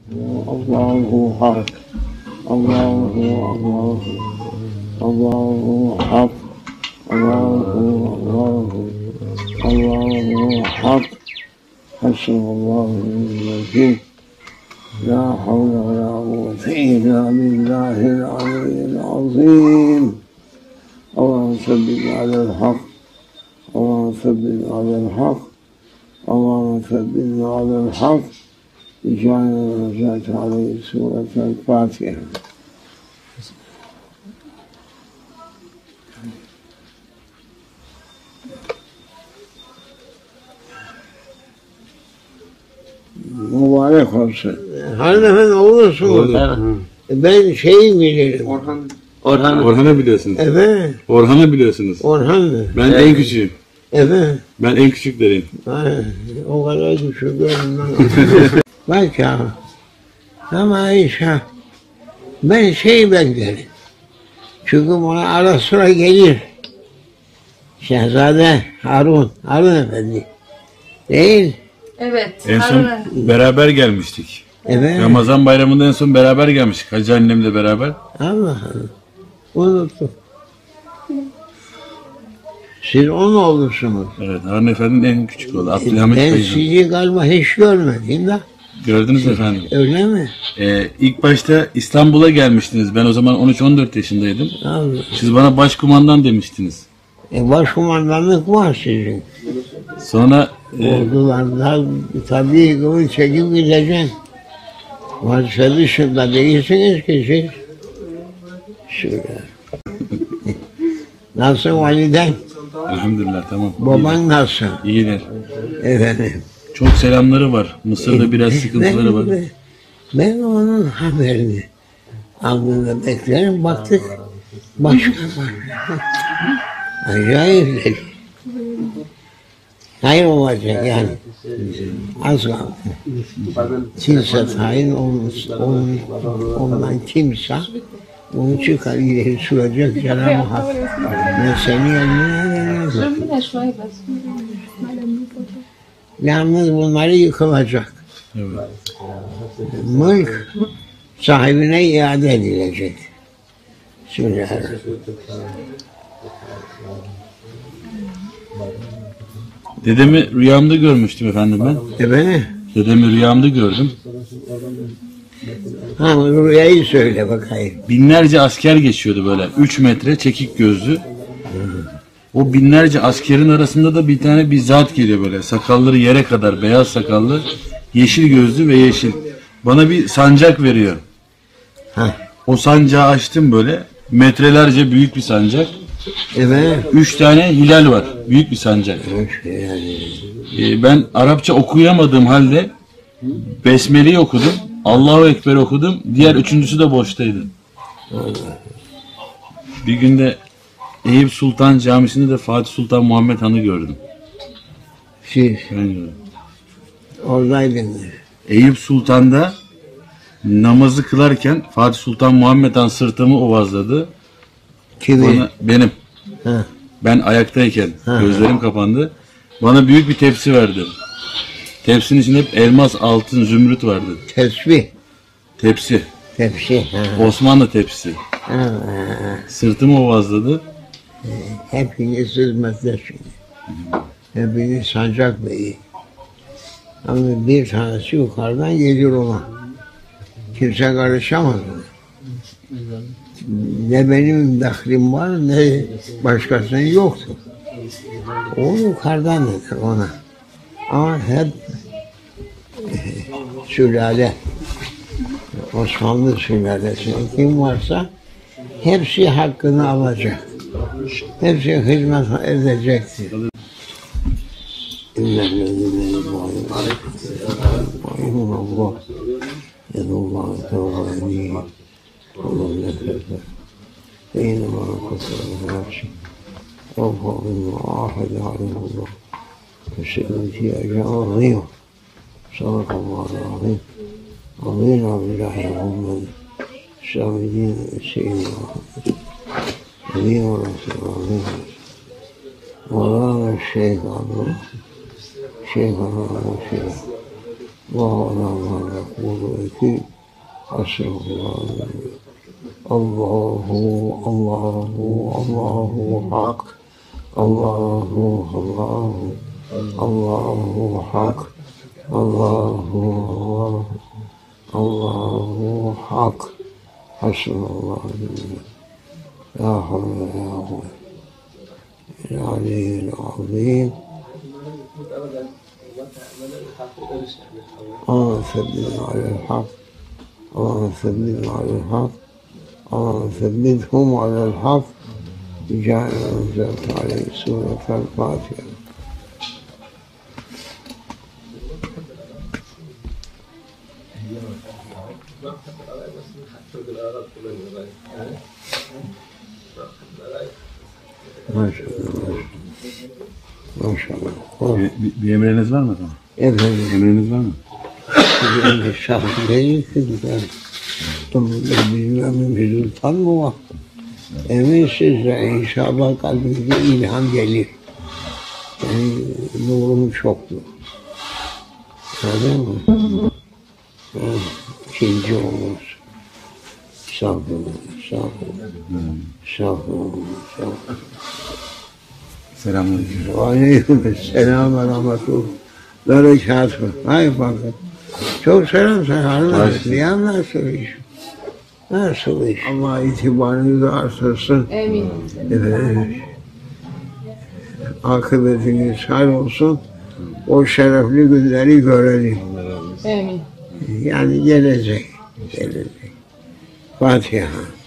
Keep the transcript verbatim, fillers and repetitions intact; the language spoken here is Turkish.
الله حق الله الله الله حق الله الله الله حق حسبنا الله ونعم الوكيل لا حول ولا قوة إلا بالله العلي العظيم اللهم ثبت على الحق اللهم ثبت على الحق اللهم ثبت على الحق اجعلنا ونزلت عليه سورة الفاتحة. Mübarek olsun. Hanımefendi olursunuz. Ben şeyi bilirim. Orhan. Orhan. Orhan'ı biliyorsunuz. Evet. Orhan'ı biliyorsunuz. Orhan mı? Ben evet. en küçüğüm. Evet. Ben en küçükleriyim. Ay, o kadar küçük görünmem. Bak ya. Ama inşallah. Ben şey beklerim. Çünkü bana ara sıra gelir. Şehzade Harun. Harun Efendi. Değil. Evet. En son Harun. beraber gelmiştik. Evet. Ramazan bayramında en son beraber gelmiştik. Hacı annemle beraber. Allah Allah. Unuttum. Siz on olursunuz. Evet, Harun Efendi'nin en küçük oğlu. Abdülhamit Ben Bey'in. sizi galiba hiç görmedim de. Gördünüz efendim. Öyle mi? Ee, ilk başta İstanbul'a gelmiştiniz. Ben o zaman on üç on dört yaşındaydım. Allah. Siz bana başkumandan demiştiniz. E başkumandanlık var sizin. Sonra e, Ordulardan tabii bunu çekip gideceksin. Vazife dışında değilsiniz ki siz. Şöyle. Nasıl validen? elhamdülillah tamam. Baban nasıl? İyiler. Efendim. Çok selamları var. Mısır'da biraz sıkıntıları var. Ben, ben onun haberini alnında beklerim. Baktık başka başka. Acayip dedi. Hayır olacak yani. Az kaldı. Kimse tayin olmuş, onun, ondan kimse onu çıkar ileri sürecek Cenab-ı Hak. Ben seni eline veremem. Yalnız bunları yıkılacak. Evet. Mülk sahibine iade edilecek. Sürer. Dedemi rüyamda görmüştüm efendim ben. Efendim? Dedemi rüyamda gördüm. Ha, rüyayı söyle bakayım. Binlerce asker geçiyordu böyle. Üç metre çekik gözlü. O binlerce askerin arasında da bir tane bir zat geliyor böyle. Sakalları yere kadar beyaz sakallı. Yeşil gözlü ve yeşil. Bana bir sancak veriyor. Ha. O sancağı açtım böyle. Metrelerce büyük bir sancak. Evet. Üç tane hilal var. Büyük bir sancak. Yani. Ee, ben Arapça okuyamadığım halde Besmele'yi okudum. Allahu Ekber okudum. Diğer üçüncüsü de boştaydı. Bir günde Eyüp Sultan Camisi'nde de Fatih Sultan Muhammed Han'ı gördüm. Siz Ben gördüm. oradaydınız. Eyüp Sultan'da namazı kılarken Fatih Sultan Muhammed Han sırtımı ovazladı. Kimi? Bana, benim. Ha. Ben ayaktayken Ha. gözlerim kapandı. Bana büyük bir tepsi verdi. Tepsinin içinde hep elmas, altın, zümrüt vardı. Tesbih. Tepsi. Tepsi. Ha. Osmanlı tepsi. Ha. Sırtımı ovazladı. Hepiniz hizmetleşin. Hepiniz sancak beyi. Ama bir tanesi yukarıdan gelir ona. Kimse karışamaz. Ne benim dahlim var ne başkasının yoktu. O yukarıdan nedir ona. Ama hep e, sülale, Osmanlı sülalesinde kim varsa hepsi hakkını alacak. Hepsi hizmet edecektir. İnnellezîne yubayyi'ûne Allah yedûllâhu tevâlî Allah'ın nefretler. Beynema kufrâ nefsi. Allah'ın ahede aleyhullah. Kesinlikle ecâ'ın Sadakallahu aleyh. Aleyna billahi Muhammed. Şahidin seyyidina Muhammed. Nebi ve Resulü Mevlana Şeyh Allah Şeyh Allah Şeyh Allah kuvveti Estağfurullah. Allahu Allahu Allahu Hak. Allahu Allahu Allahu Hak. Allahu Allahu Allahu Hak. Hasbunallah. La havle ve la kuvvete. El-Aliyyil Azim. اللهم ثبتنا على الحق اللهم ثبتنا على الحق اللهم ثبتهم على الحق بجعل أنزلت عليه سورة الفاتحة. ما شاء الله ما شاء الله. Bir, bir, bir emriniz var mı efendim? Efendim, Emriniz var mı? benim şahı değil ki ben bilmem bir sultan mı var? Emin sizce inşallah kalbinize ilham gelir. Yani nurum çoktu. Öyle mi? Yani ikinci olur. Sağ olun, sağ olun, sağ olun, sağ olun. Selamünaleyküm. Aleyküm selam ve rahmetullah. Berekatuhu. Hayır bakın. Çok selam sen. Ya nasıl iş? Nasıl iş? Allah itibarınızı artırsın. Amin. Evet. Akıbetiniz hayır olsun. O şerefli günleri görelim. Amin. Yani gelecek. Gelecek. Fatiha.